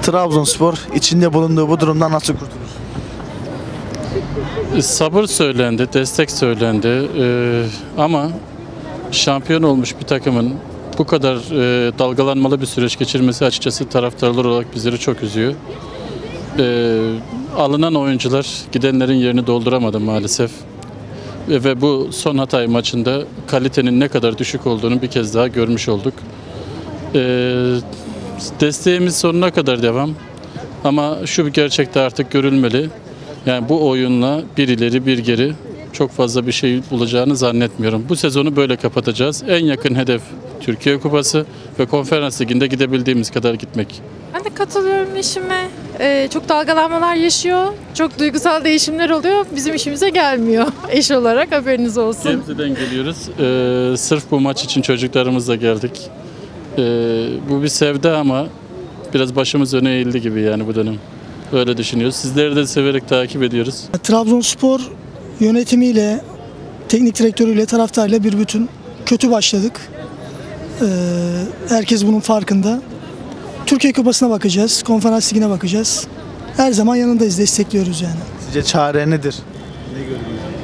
Trabzonspor içinde bulunduğu bu durumdan nasıl kurtulur? Sabır söylendi, destek söylendi. Ama şampiyon olmuş bir takımın bu kadar dalgalanmalı bir süreç geçirmesi açıkçası taraftarlar olarak bizleri çok üzüyor. Alınan oyuncular gidenlerin yerini dolduramadı maalesef. Ve bu son Hatay maçında kalitenin ne kadar düşük olduğunu bir kez daha görmüş olduk. Desteğimiz sonuna kadar devam. Ama şu bir gerçekte artık görülmeli. Yani bu oyunla bir ileri bir geri çok fazla bir şey bulacağını zannetmiyorum. Bu sezonu böyle kapatacağız. En yakın hedef Türkiye Kupası ve Konferans Ligi'nde gidebildiğimiz kadar gitmek. Ben de katılıyorum eşime. Çok dalgalanmalar yaşıyor. Çok duygusal değişimler oluyor. Bizim işimize gelmiyor eş olarak, haberiniz olsun. Gebze'den geliyoruz. Sırf bu maç için çocuklarımızla geldik. Bu bir sevda ama biraz başımız öne eğildi gibi yani bu dönem. Öyle düşünüyoruz. Sizleri de severek takip ediyoruz. Trabzonspor yönetimiyle, teknik direktörüyle, taraftarıyla bir bütün kötü başladık. Herkes bunun farkında. Türkiye Kupası'na bakacağız, Konferans Ligi'ne bakacağız. Her zaman yanındayız, destekliyoruz yani. Sizce çare nedir? Ne görüyorsunuz?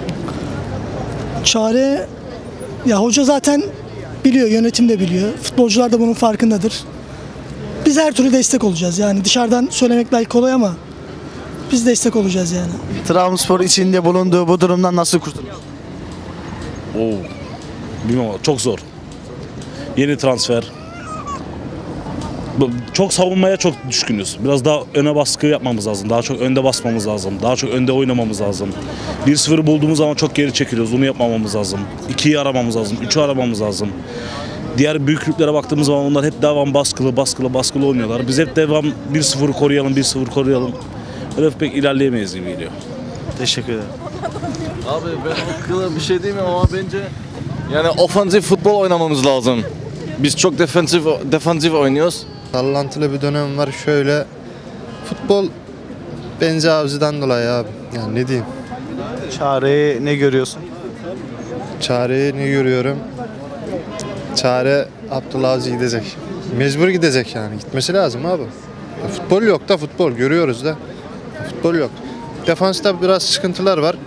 Çare, ya hoca zaten biliyor, yönetim de biliyor. Futbolcular da bunun farkındadır. Biz her türlü destek olacağız yani. Dışarıdan söylemek belki kolay ama biz destek olacağız yani. Trabzonspor içinde bulunduğu bu durumdan nasıl kurtulur? Bilmiyorum, çok zor. Yeni transfer. Çok savunmaya çok düşkünüz. Biraz daha öne baskı yapmamız lazım. Daha çok önde basmamız lazım. Daha çok önde oynamamız lazım. 1-0'ı bulduğumuz zaman çok geri çekiliyoruz. Bunu yapmamamız lazım. 2'yi aramamız lazım. 3'ü aramamız lazım. Diğer büyük kulüplere baktığımız zaman onlar hep devam baskılı oynuyorlar. Biz hep devam 1-0'ı koruyalım, 1-0 koruyalım. Öyle pek ilerleyemeyiz gibi geliyor. Teşekkür ederim. Abi ben hakkında bir şey diyeyim ama bence yani ofansif futbol oynamamız lazım. Biz çok defansif oynuyoruz. Sallantılı bir dönem var şöyle. Futbol bence Avcı'dan dolayı abi. Yani ne diyeyim? Çareyi ne görüyorsun? Çareyi ne görüyorum? Çare Abdullah Avcı gidecek. Mecbur gidecek yani. Gitmesi lazım abi. Futbol yok da futbol. Görüyoruz da. Futbol yok. Defansta biraz sıkıntılar var.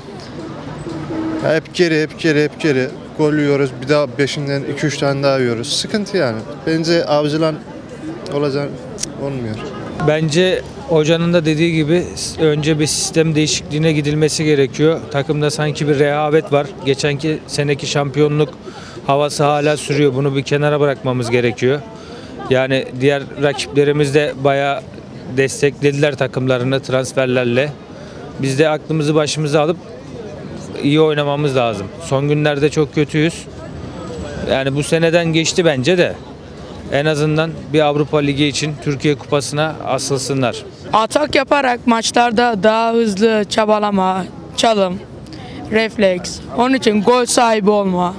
Ya hep geri. Gol yiyoruz. Bir daha 5'inden 2-3 tane daha yiyoruz. Sıkıntı yani. Bence Avcı'lan olacak olmuyor. Bence hocanın da dediği gibi önce bir sistem değişikliğine gidilmesi gerekiyor. Takımda sanki bir rehavet var. Geçenki seneki şampiyonluk havası hala sürüyor. Bunu bir kenara bırakmamız gerekiyor. Yani diğer rakiplerimiz de bayağı desteklediler takımlarını transferlerle. Biz de aklımızı başımıza alıp iyi oynamamız lazım. Son günlerde çok kötüyüz. Yani bu seneden geçti bence de. En azından bir Avrupa Ligi için Türkiye Kupası'na asılsınlar. Atak yaparak maçlarda daha hızlı çabalama, çalım, refleks. Onun için gol sahibi olma.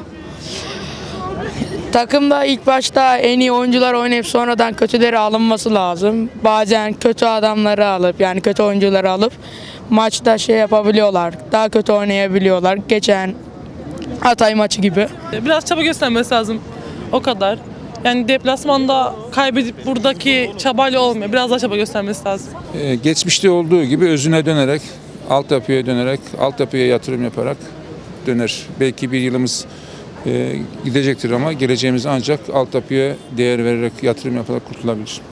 Takımda ilk başta en iyi oyuncular oynayıp sonradan kötüleri alınması lazım. Bazen kötü adamları alıp yani kötü oyuncuları alıp maçta şey yapabiliyorlar. Daha kötü oynayabiliyorlar. Geçen Hatay maçı gibi. Biraz çaba göstermesi lazım. O kadar. Yani deplasmanda kaybedip buradaki çabayla olmuyor. Biraz daha çaba göstermesi lazım. Geçmişte olduğu gibi özüne dönerek, altyapıya yatırım yaparak döner. Belki bir yılımız gidecektir ama geleceğimiz ancak altyapıya değer vererek, yatırım yaparak kurtulabilir.